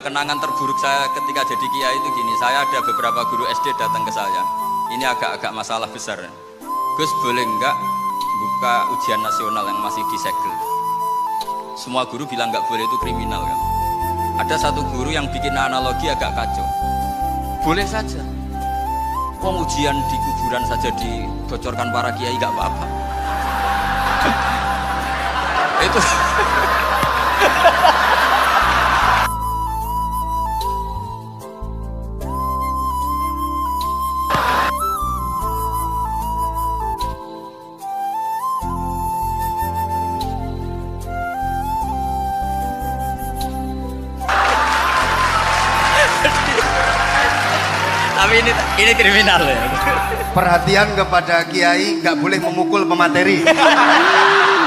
Kenangan terburuk saya ketika jadi kiai itu gini, saya ada beberapa guru SD datang ke saya. Ini agak-agak masalah besar. Gus, boleh enggak buka ujian nasional yang masih disegel? Semua guru bilang enggak boleh, itu kriminal kan. Ada satu guru yang bikin analogi agak kacau. Boleh saja. Kok ujian di kuburan saja dibocorkan para kiai enggak apa-apa. Itu tapi ini kriminal ya. Perhatian kepada kiai, nggak boleh memukul pemateri.